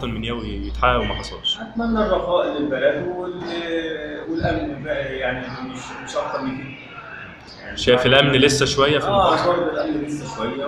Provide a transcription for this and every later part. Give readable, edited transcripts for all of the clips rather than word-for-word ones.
المواطن المنيوي يتحقق وما حصلش؟ اتمنى الرخاء للبلد والامن بقى، يعني مش اكتر من كده. يعني شايف الامن لسه شويه في المحافظه؟ برضه الامن لسه شويه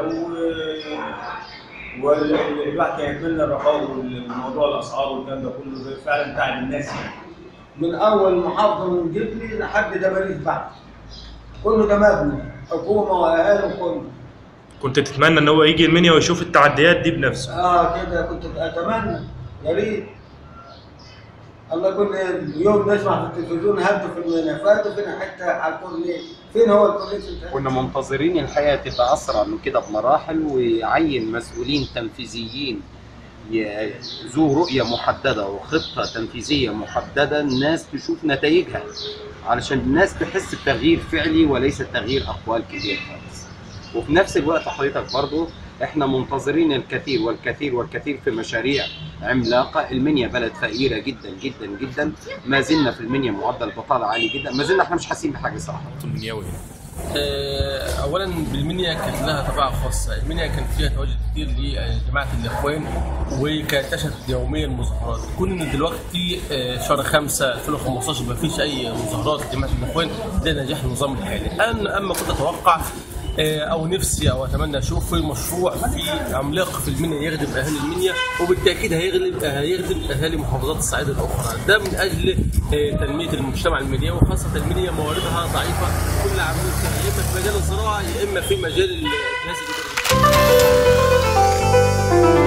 والواحد كان يتمنى الرخاء وموضوع الاسعار والكلام ده كله فعلا تعب الناس يعني. من اول محافظه من جبلي لحد دباليس بعد كله ده مبني حكومه واهالي وكله. كنت تتمنى ان هو يجي المنيا ويشوف التعديات دي بنفسه؟ كده كنت اتمنى، يا ريت. الله كل يوم نسمع في التلفزيون هدوا في المنيا، فهدوا فين حته على الكورنيش، فين هو الكورنيش؟ كنا منتظرين الحياه تبقى اسرع من كده بمراحل، ويعين مسؤولين تنفيذيين ذو رؤيه محدده وخطه تنفيذيه محدده الناس تشوف نتائجها، علشان الناس تحس بتغيير فعلي وليس تغيير اقوال كتير خالص. وفي نفس الوقت حضرتك برضو احنا منتظرين الكثير والكثير والكثير في مشاريع عملاقه. المنيا بلد فقيره جدا جدا جدا، ما زلنا في المنيا معدل بطاله عالي جدا، ما زلنا احنا مش حاسين بحاجه صراحه. المنيوي اولا بالمنيا كانت لها طبيعه خاصه، المنيا كان فيها تواجد كتير لجماعه الاخوان وكانت تشهد يوميا مظاهرات. كون ان دلوقتي شهر 5 2015 ما فيش اي مظاهرات لجماعه الاخوان، ده نجاح النظام الحالي. اما كنت اتوقع او نفسي او اتمنى اشوف في مشروع في عملاق في المنيا يخدم اهالي المنيا، وبالتاكيد هيخدم اهالي محافظات الصعيد الاخرى، ده من اجل تنميه المجتمع المنيوي، وخاصه المنيا مواردها ضعيفه، كل عاملين فيها يا اما في مجال الزراعه يا اما في مجال الجهاز الاداري.